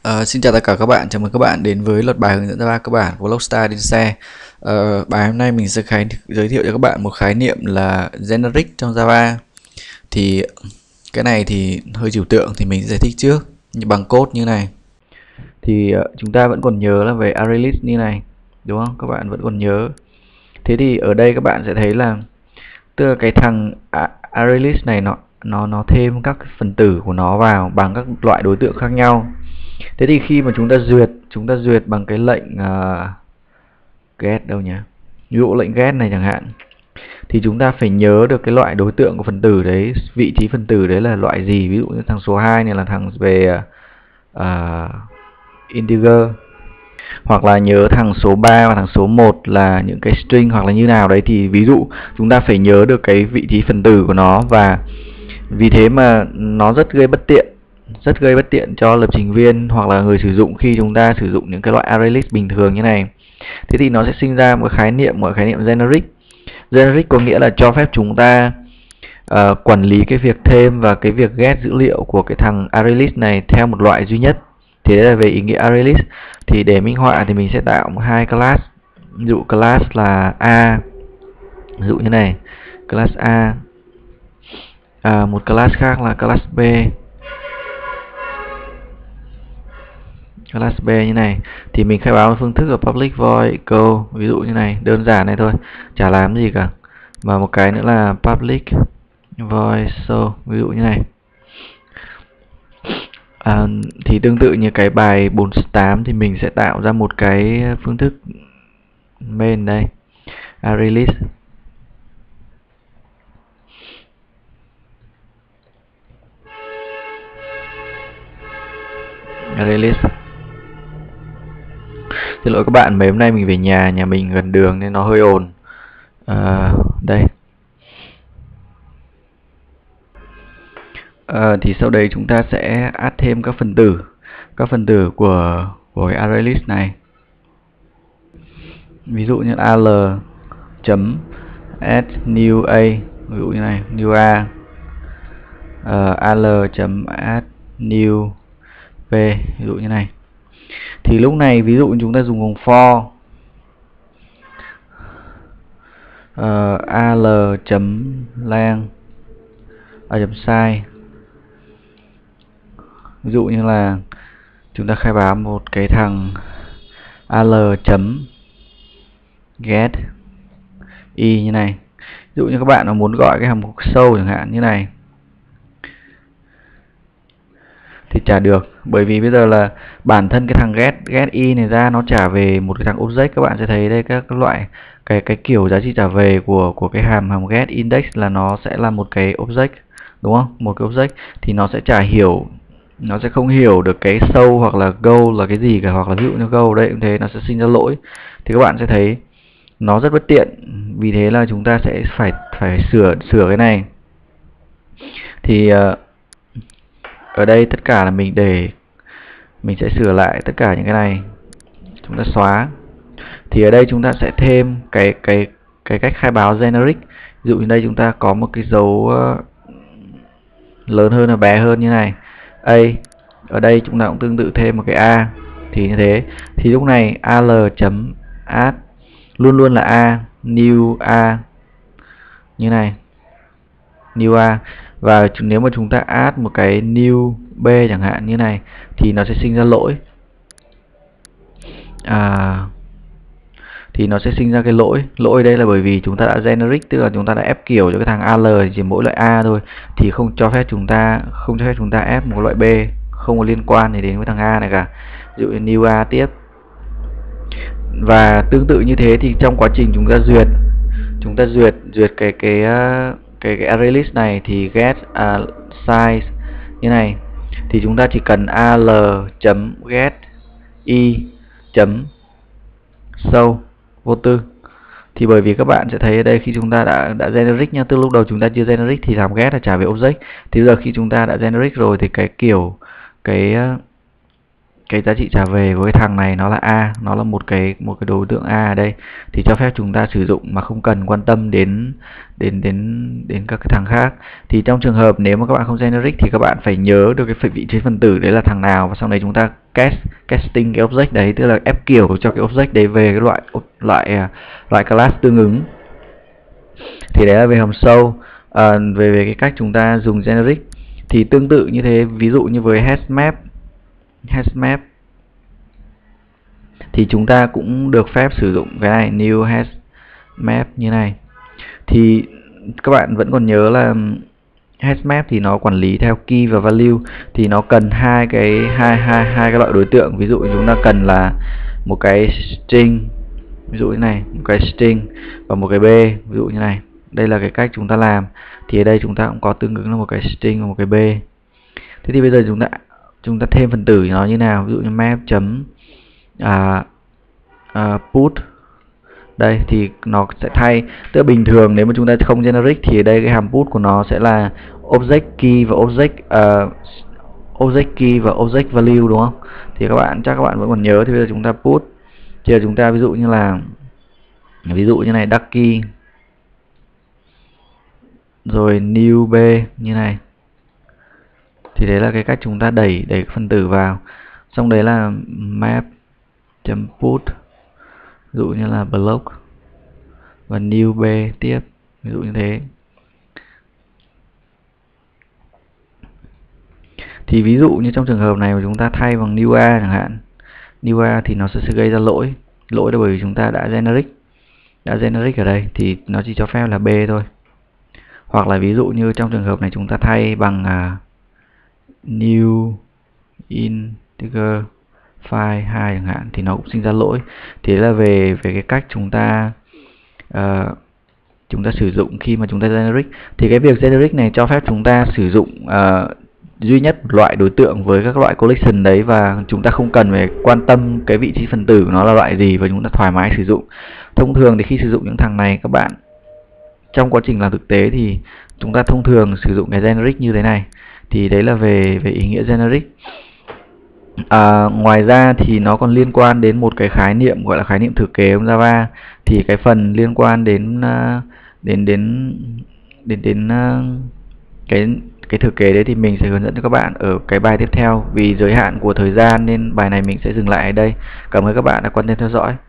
Xin chào tất cả các bạn, chào mừng các bạn đến với loạt bài hướng dẫn Java cơ bản của Logstar trên xe. Bài hôm nay mình sẽ giới thiệu cho các bạn một khái niệm là generic trong Java. Thì cái này thì hơi trừu tượng thì mình sẽ giải thích trước bằng code như này. Thì chúng ta vẫn còn nhớ là về array list như này, đúng không? Các bạn vẫn còn nhớ. Thế thì ở đây các bạn sẽ thấy là tức là cái thằng array list này nó thêm các phần tử của nó vào bằng các loại đối tượng khác nhau. Thế thì khi mà chúng ta duyệt bằng cái lệnh get đâu nhỉ? Ví dụ lệnh get này chẳng hạn, thì chúng ta phải nhớ được cái loại đối tượng của phần tử đấy, vị trí phần tử đấy là loại gì. Ví dụ như thằng số 2 này là thằng về integer, hoặc là nhớ thằng số 3 và thằng số 1 là những cái string hoặc là như nào đấy. Thì ví dụ chúng ta phải nhớ được cái vị trí phần tử của nó, và vì thế mà nó rất gây bất tiện cho lập trình viên hoặc là người sử dụng khi chúng ta sử dụng những cái loại array list bình thường như này. Thế thì nó sẽ sinh ra một khái niệm generic. Generic có nghĩa là cho phép chúng ta quản lý cái việc thêm và cái việc get dữ liệu của cái thằng array list này theo một loại duy nhất. Thì đấy là về ý nghĩa array list. Thì để minh họa thì mình sẽ tạo hai class. Ví dụ class là A, ví dụ như này, class A, một class khác là class B, class B như này. Thì mình khai báo phương thức là public void echo, ví dụ như này, đơn giản này thôi, chả làm gì cả. Và một cái nữa là public void show, ví dụ như này. Thì tương tự như cái bài 48 thì mình sẽ tạo ra một cái phương thức main đây, array list. Array list. Xin lỗi các bạn, mấy hôm nay mình về nhà mình gần đường nên nó hơi ồn. Đây. Thì sau đấy chúng ta sẽ add thêm các phần tử của cái array list này. Ví dụ như al chấm add new a, ví dụ như này, new a, al chấm add new p, ví dụ như này. Thì lúc này ví dụ chúng ta dùng vòng for al chấm lang chấm size, ví dụ như là chúng ta khai báo một cái thằng al chấm get y như này. Ví dụ như các bạn muốn gọi cái hàm mục show chẳng hạn như này thì trả được, bởi vì bây giờ là bản thân cái thằng get y này ra nó trả về một cái thằng object. Các bạn sẽ thấy đây các loại cái kiểu giá trị trả về của cái hàm get index là nó sẽ là một cái object, đúng không? Một cái object thì nó sẽ nó sẽ không hiểu được cái show hoặc là go là cái gì cả, hoặc là ví dụ như go đây cũng thế, nó sẽ sinh ra lỗi. Thì các bạn sẽ thấy nó rất bất tiện, vì thế là chúng ta sẽ phải sửa cái này. Thì ở đây tất cả là mình sẽ sửa lại tất cả những cái này, chúng ta xóa. Thì ở đây chúng ta sẽ thêm cái cách khai báo generic. Ví dụ như đây chúng ta có một cái dấu lớn hơn và bé hơn như này, a. Ở đây chúng ta cũng tương tự thêm một cái a. Thì như thế thì lúc này al chấm add luôn luôn là a, new a như này, new a. Và nếu mà chúng ta add một cái new b chẳng hạn như này thì nó sẽ sinh ra lỗi. Thì nó sẽ sinh ra cái lỗi đây là bởi vì chúng ta đã generic, tức là chúng ta đã ép kiểu cho cái thằng al chỉ mỗi loại a thôi, thì không cho phép chúng ta ép một loại b không có liên quan gì đến với thằng a này cả. Ví dụ như new a tiếp. Và tương tự như thế thì trong quá trình chúng ta duyệt cái array list này thì get size như này, thì chúng ta chỉ cần al chấm get y chấm show vô tư. Thì bởi vì các bạn sẽ thấy ở đây khi chúng ta đã generic nha, từ lúc đầu chúng ta chưa generic thì làm get là trả về object. Thì giờ khi chúng ta đã generic rồi thì cái cái giá trị trả về của cái thằng này nó là A, nó là một cái đối tượng A ở đây, thì cho phép chúng ta sử dụng mà không cần quan tâm đến các cái thằng khác. Thì trong trường hợp nếu mà các bạn không generic thì các bạn phải nhớ được cái vị trí phân tử đấy là thằng nào, và sau đấy chúng ta casting cái object đấy, tức là ép kiểu cho cái object đấy về cái loại class tương ứng. Thì đấy là về hàm sâu. Về cái cách chúng ta dùng generic thì tương tự như thế, ví dụ như với hashmap thì chúng ta cũng được phép sử dụng cái này, new hashmap như này. Thì các bạn vẫn còn nhớ là hashmap thì nó quản lý theo key và value, thì nó cần hai cái loại đối tượng. Ví dụ chúng ta cần là một cái string, ví dụ như này, một cái string và một cái b, ví dụ như này. Đây là cái cách chúng ta làm. Thì ở đây chúng ta cũng có tương ứng là một cái string và một cái b. Thế thì bây giờ chúng ta thêm phần tử nó như nào? Ví dụ như map chấm put. Đây thì nó sẽ thay, tức là bình thường nếu mà chúng ta không generic thì ở đây cái hàm put của nó sẽ là object key và object key và object value, đúng không? Thì chắc các bạn vẫn còn nhớ. Thì bây giờ chúng ta put, giờ chúng ta ví dụ như này ducky rồi new b như này. Thì đấy là cái cách chúng ta đẩy phân tử vào. Xong đấy là map.put, ví dụ như là block và new b tiếp, ví dụ như thế. Thì ví dụ như trong trường hợp này mà chúng ta thay bằng new a chẳng hạn, new a thì nó sẽ gây ra lỗi là bởi vì chúng ta đã generic ở đây thì nó chỉ cho phép là b thôi. Hoặc là ví dụ như trong trường hợp này chúng ta thay bằng new integer file 2 chẳng hạn thì nó cũng sinh ra lỗi. Thế là về cái cách chúng ta sử dụng khi mà chúng ta generic. Thì cái việc generic này cho phép chúng ta sử dụng duy nhất một loại đối tượng với các loại collection đấy, và chúng ta không cần phải quan tâm cái vị trí phân tử nó là loại gì, và chúng ta thoải mái sử dụng. Thông thường thì khi sử dụng những thằng này, các bạn trong quá trình làm thực tế thì chúng ta thông thường sử dụng cái generic như thế này. Thì đấy là về ý nghĩa generic. Ngoài ra thì nó còn liên quan đến một cái khái niệm gọi là khái niệm thừa kế trong Java. Thì cái phần liên quan đến cái thừa kế đấy thì mình sẽ hướng dẫn cho các bạn ở cái bài tiếp theo. Vì giới hạn của thời gian nên bài này mình sẽ dừng lại ở đây. Cảm ơn các bạn đã quan tâm theo dõi.